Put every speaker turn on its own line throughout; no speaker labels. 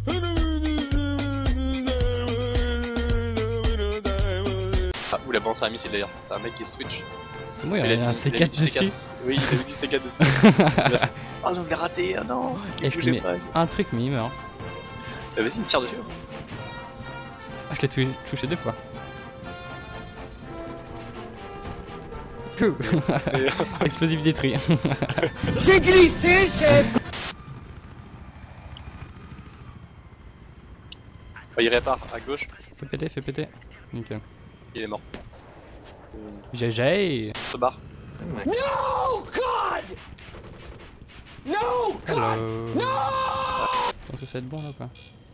Ah, ou la balance à un missile d'ailleurs, c'est un mec qui switch.
C'est moi, il y a un C4 dessus.
Oui, il a vu du C4 dessus. Oh non, il l'a raté, oh non.
Et je mets un truc, mais il meurt.
Vas-y, il tire dessus.
Ah, je l'ai touché 2 fois. Explosif détruit.
J'ai glissé, chef.
Oh, il répare à gauche.
Fais péter, fais péter. Nickel.
Il est mort.
GG.
Se barre.
No, God. No, God.
Hello.
No.
Je pense que ça va être bon là ou pas?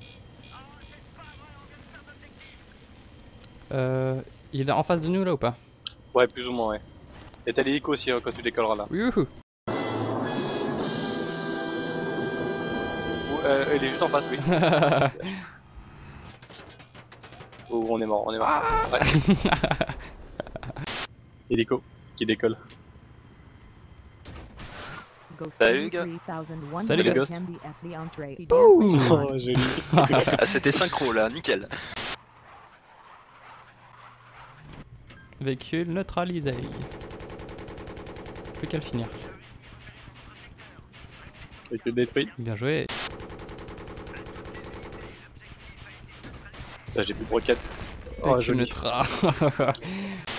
Il est en face de nous là ou pas?
Ouais, plus ou moins, ouais. Et t'as l'hélico aussi quand tu décolleras là.
Youhou.
Il est juste en face, oui. Oh, on est mort, on est mort. Ouais. Hélico qui décolle. Salut les gars.
Salut les gars.
Oh, joli.
Ah, c'était synchro là, nickel.
Véhicule neutralisé. Plus qu'à le finir.
Véhicule détruit.
Bien joué.
J'ai plus de roquettes.
Véhicule neutral.